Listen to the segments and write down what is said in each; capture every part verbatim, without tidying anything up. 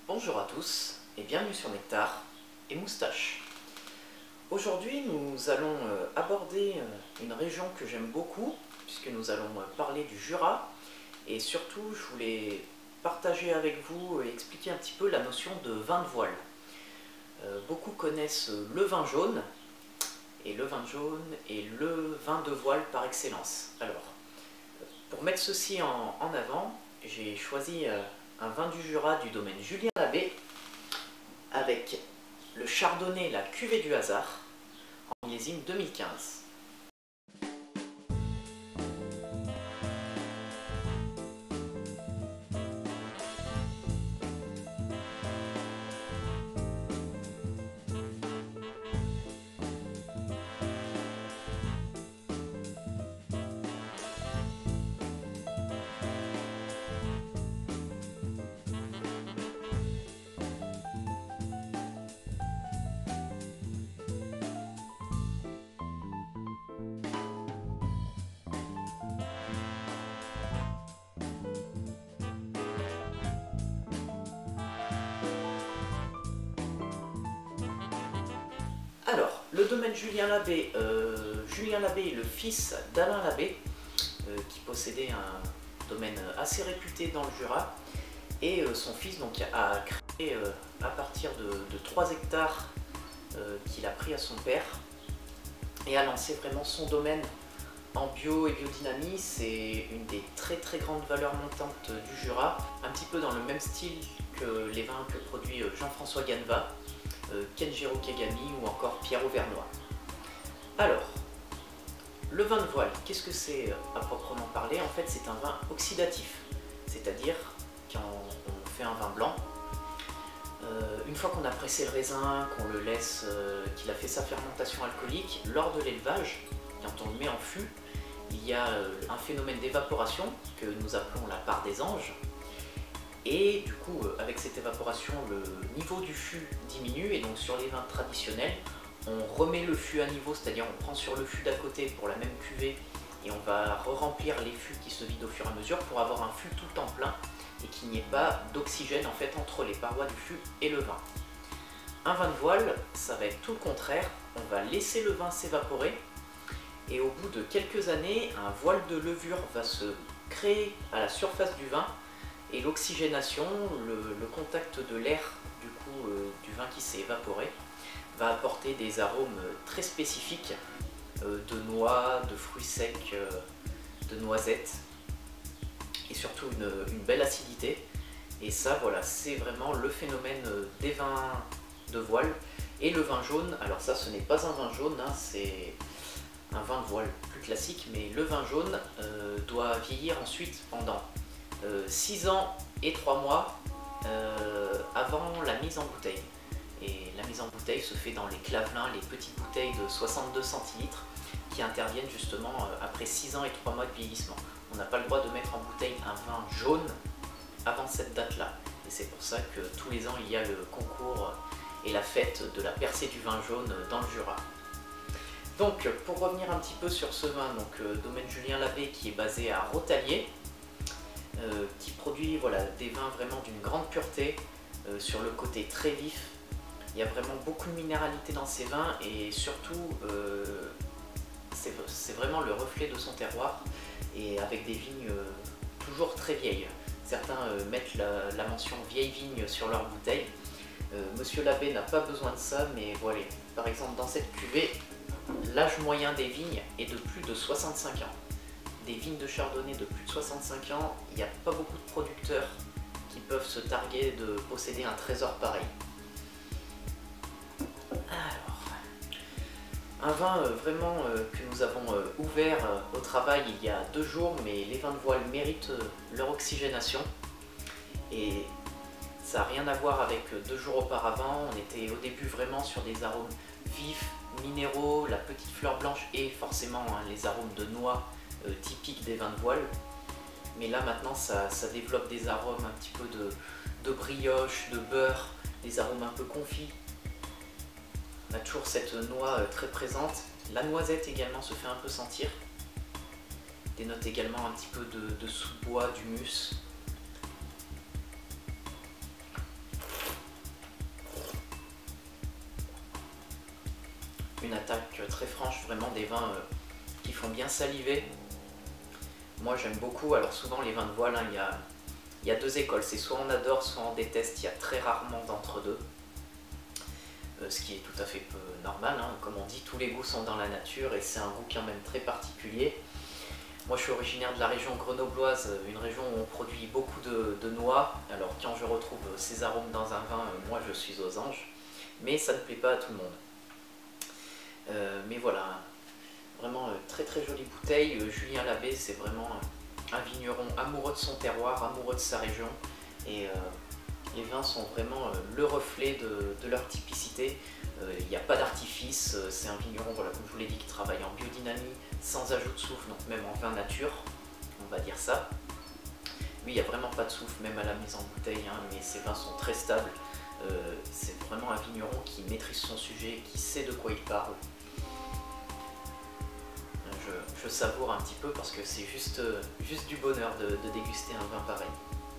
Bonjour à tous et bienvenue sur Nectar et Moustache. Aujourd'hui nous allons aborder une région que j'aime beaucoup puisque nous allons parler du Jura et surtout je voulais partager avec vous et expliquer un petit peu la notion de vin de voile. Beaucoup connaissent le vin jaune et le vin jaune est le vin de voile par excellence. Alors pour mettre ceci en, en avant, j'ai choisi un vin du Jura du domaine Julien Labbé avec le chardonnay La Cuvée du Hasard en millésime deux mille quinze. Alors, le domaine Julien Labbé, euh, Julien Labbé est le fils d'Alain Labbé, euh, qui possédait un domaine assez réputé dans le Jura, et euh, son fils donc, a créé euh, à partir de, de trois hectares euh, qu'il a pris à son père, et a lancé vraiment son domaine en bio et biodynamie. C'est une des très très grandes valeurs montantes du Jura, un petit peu dans le même style que les vins que produit Jean-François Ganeva, Kenjiro Kagami ou encore Pierre Auvernois. Alors, le vin de voile, qu'est-ce que c'est à proprement parler? En fait, c'est un vin oxydatif, c'est-à-dire quand on fait un vin blanc, euh, une fois qu'on a pressé le raisin, qu'on le laisse, euh, qu'il a fait sa fermentation alcoolique, lors de l'élevage, quand on le met en fût, il y a euh, un phénomène d'évaporation que nous appelons la part des anges. Et du coup, avec cette évaporation, le niveau du fût diminue, et donc sur les vins traditionnels, on remet le fût à niveau, c'est-à-dire on prend sur le fût d'à côté pour la même cuvée, et on va re-remplir les fûts qui se vident au fur et à mesure pour avoir un fût tout le temps plein, et qu'il n'y ait pas d'oxygène en fait entre les parois du fût et le vin. Un vin de voile, ça va être tout le contraire, on va laisser le vin s'évaporer, et au bout de quelques années, un voile de levure va se créer à la surface du vin, et l'oxygénation, le, le contact de l'air du coup euh, du vin qui s'est évaporé, va apporter des arômes très spécifiques euh, de noix, de fruits secs, euh, de noisettes, et surtout une, une belle acidité. Et ça, voilà, c'est vraiment le phénomène des vins de voile. Et le vin jaune, alors ça, ce n'est pas un vin jaune, hein, c'est un vin de voile plus classique, mais le vin jaune euh, doit vieillir ensuite pendant six ans et trois mois euh, avant la mise en bouteille. Et la mise en bouteille se fait dans les clavelins, les petites bouteilles de soixante-deux centilitres qui interviennent justement euh, après six ans et trois mois de vieillissement. On n'a pas le droit de mettre en bouteille un vin jaune avant cette date-là. Et c'est pour ça que tous les ans il y a le concours et la fête de la percée du vin jaune dans le Jura. Donc pour revenir un petit peu sur ce vin, donc euh, domaine Julien Labbé qui est basé à Rotalier, Euh, qui produit voilà, des vins vraiment d'une grande pureté, euh, sur le côté très vif. Il y a vraiment beaucoup de minéralité dans ces vins et surtout euh, c'est vraiment le reflet de son terroir, et avec des vignes euh, toujours très vieilles. Certains euh, mettent la, la mention vieille vigne sur leur bouteille. Euh, Monsieur Labbé n'a pas besoin de ça, mais voilà, par exemple dans cette cuvée, l'âge moyen des vignes est de plus de soixante-cinq ans. Des vignes de chardonnay de plus de soixante-cinq ans, il n'y a pas beaucoup de producteurs qui peuvent se targuer de posséder un trésor pareil. Alors, un vin euh, vraiment euh, que nous avons euh, ouvert euh, au travail il y a deux jours, mais les vins de voile méritent euh, leur oxygénation. Et ça n'a rien à voir avec euh, deux jours auparavant. On était au début vraiment sur des arômes vifs, minéraux, la petite fleur blanche et forcément hein, les arômes de noix Euh, typique des vins de voile, mais là maintenant ça, ça développe des arômes un petit peu de, de brioche, de beurre, des arômes un peu confits. On a toujours cette noix euh, très présente, la noisette également se fait un peu sentir, des notes également un petit peu de, de sous-bois, d'humus. une attaque très franche, vraiment des vins euh, qui font bien saliver. Moi j'aime beaucoup, alors souvent les vins de voile, hein, il y a, il y a deux écoles, c'est soit on adore, soit on déteste, il y a très rarement d'entre-deux. Euh, ce qui est tout à fait peu normal, hein. Comme on dit, tous les goûts sont dans la nature et c'est un goût quand même très particulier. Moi je suis originaire de la région grenobloise, une région où on produit beaucoup de, de noix, alors quand je retrouve ces arômes dans un vin, moi je suis aux anges, mais ça ne plaît pas à tout le monde. Euh, mais voilà, vraiment très très jolie bouteille. Julien Labbé, c'est vraiment un vigneron amoureux de son terroir, amoureux de sa région, et euh, les vins sont vraiment le reflet de, de leur typicité. Il n'y a pas d'artifice, c'est un vigneron, voilà, comme je vous l'ai dit, qui travaille en biodynamie, sans ajout de soufre, donc même en vin nature, on va dire ça. Lui, il n'y a vraiment pas de soufre, même à la mise en bouteille, hein, mais ses vins sont très stables. Euh, c'est vraiment un vigneron qui maîtrise son sujet, qui sait de quoi il parle. Je, je savoure un petit peu parce que c'est juste, juste du bonheur de, de déguster un vin pareil.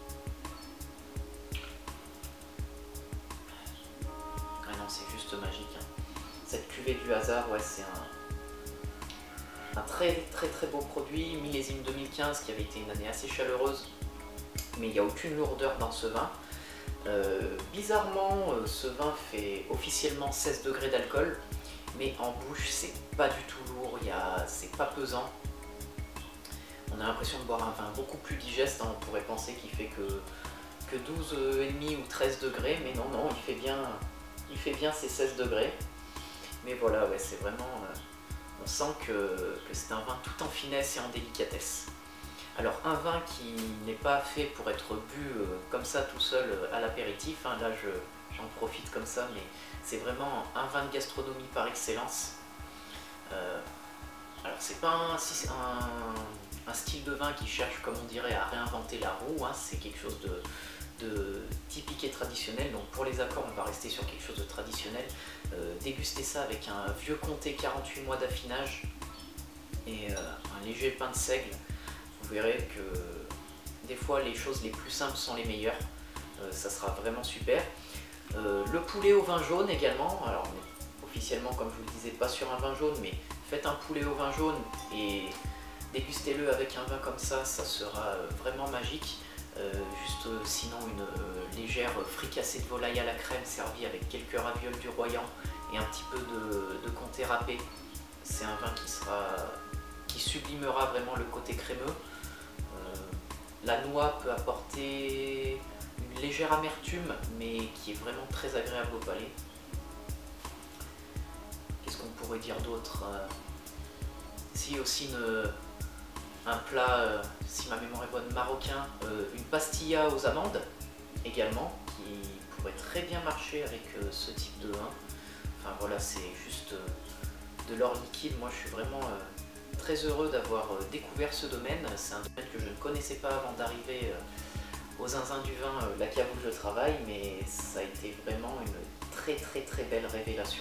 Ah non, c'est juste magique, hein. Cette cuvée du hasard, ouais, c'est un, un très très très beau produit, millésime deux mille quinze, qui avait été une année assez chaleureuse, mais il n'y a aucune lourdeur dans ce vin. Euh, bizarrement, euh, ce vin fait officiellement seize degrés d'alcool, mais en bouche c'est pas du tout lourd, c'est pas pesant. On a l'impression de boire un vin beaucoup plus digeste, hein. On pourrait penser qu'il fait que, que douze virgule cinq ou treize degrés, mais non, non, il fait bien, il fait bien ses seize degrés. Mais voilà, ouais, c'est vraiment, euh, on sent que, que c'est un vin tout en finesse et en délicatesse. Alors un vin qui n'est pas fait pour être bu euh, comme ça tout seul euh, à l'apéritif, hein, là j'en profite comme ça, mais c'est vraiment un vin de gastronomie par excellence. Euh, alors c'est pas un, un, un style de vin qui cherche, comme on dirait, à réinventer la roue, hein, c'est quelque chose de, de typique et traditionnel, donc pour les accords on va rester sur quelque chose de traditionnel. Euh, déguster ça avec un vieux comté quarante-huit mois d'affinage et euh, un léger pain de seigle. Vous verrez que des fois les choses les plus simples sont les meilleures, euh, ça sera vraiment super. Euh, le poulet au vin jaune également, alors on est officiellement, comme je vous le disais, pas sur un vin jaune, mais faites un poulet au vin jaune et dégustez-le avec un vin comme ça, ça sera vraiment magique. Euh, juste euh, sinon une euh, légère fricassée de volaille à la crème servie avec quelques ravioles du Royan et un petit peu de, de comté râpé, c'est un vin qui sera qui sublimera vraiment le côté crémeux. Euh, la noix peut apporter une légère amertume, mais qui est vraiment très agréable au palais. Qu'est-ce qu'on pourrait dire d'autre? euh, Si aussi une, un plat, euh, si ma mémoire est bonne, marocain, euh, une pastilla aux amandes également, qui pourrait très bien marcher avec euh, ce type de vin. Enfin voilà, c'est juste euh, de l'or liquide. Moi je suis vraiment euh, très heureux d'avoir découvert ce domaine. C'est un domaine que je ne connaissais pas avant d'arriver aux zinzins du vin, la cave où je travaille, mais ça a été vraiment une très très très belle révélation.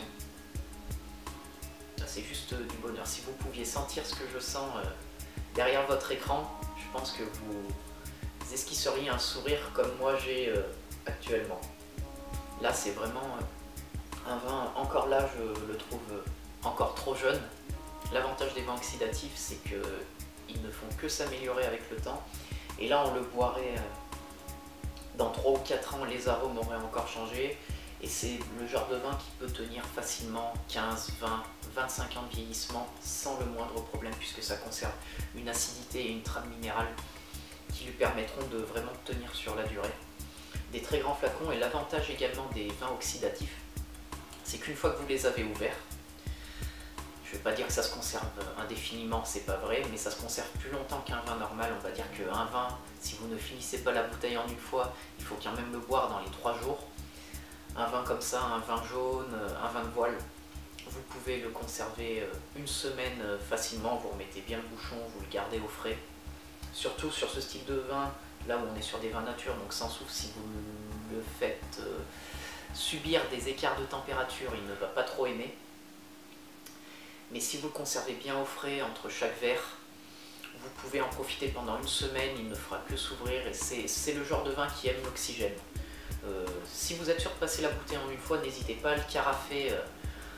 C'est juste du bonheur. Si vous pouviez sentir ce que je sens derrière votre écran, je pense que vous esquisseriez un sourire comme moi j'ai actuellement. Là c'est vraiment un vin, encore là je le trouve encore trop jeune. L'avantage des vins oxydatifs, c'est qu'ils ne font que s'améliorer avec le temps. Et là, on le boirait dans trois ou quatre ans, les arômes auraient encore changé. Et c'est le genre de vin qui peut tenir facilement quinze, vingt, vingt-cinq ans de vieillissement sans le moindre problème, puisque ça conserve une acidité et une trame minérale qui lui permettront de vraiment tenir sur la durée. Des très grands flacons, et l'avantage également des vins oxydatifs, c'est qu'une fois que vous les avez ouverts, je ne vais pas dire que ça se conserve indéfiniment, c'est pas vrai, mais ça se conserve plus longtemps qu'un vin normal. On va dire qu'un vin, si vous ne finissez pas la bouteille en une fois, il faut quand même le boire dans les trois jours. Un vin comme ça, un vin jaune, un vin de voile, vous pouvez le conserver une semaine facilement, vous remettez bien le bouchon, vous le gardez au frais. Surtout sur ce style de vin, là où on est sur des vins nature, donc sans soufre, si vous le faites subir des écarts de température, il ne va pas trop aimer. Mais si vous le conservez bien au frais entre chaque verre, vous pouvez en profiter pendant une semaine, il ne fera que s'ouvrir et c'est le genre de vin qui aime l'oxygène. Euh, si vous êtes sûr de passer la bouteille en une fois, n'hésitez pas à le carafer euh,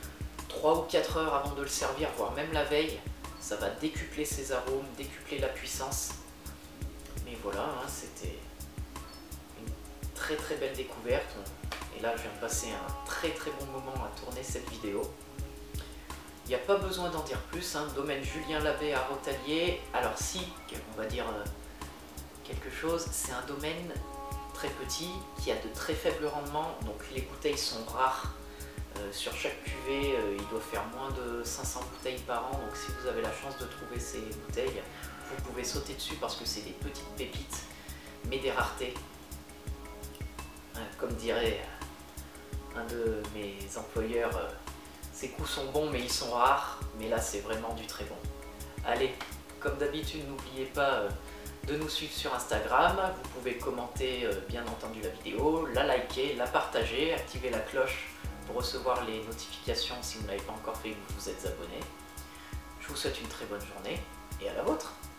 trois ou quatre heures avant de le servir, voire même la veille. Ça va décupler ses arômes, décupler la puissance. Mais voilà, hein, c'était une très très belle découverte. Et là, je viens de passer un très très bon moment à tourner cette vidéo. Il n'y a pas besoin d'en dire plus, hein. Domaine Julien Labbé à Rotalier. Alors si, on va dire euh, quelque chose, c'est un domaine très petit qui a de très faibles rendements, donc les bouteilles sont rares. Euh, sur chaque cuvée, euh, il doit faire moins de cinq cents bouteilles par an, donc si vous avez la chance de trouver ces bouteilles, vous pouvez sauter dessus parce que c'est des petites pépites, mais des raretés. Euh, comme dirait un de mes employeurs, euh, ces coups sont bons mais ils sont rares, mais là c'est vraiment du très bon. Allez, comme d'habitude, n'oubliez pas euh, de nous suivre sur Instagram, vous pouvez commenter euh, bien entendu la vidéo, la liker, la partager, activer la cloche pour recevoir les notifications si vous ne l'avez pas encore fait et que vous vous êtes abonné. Je vous souhaite une très bonne journée et à la vôtre.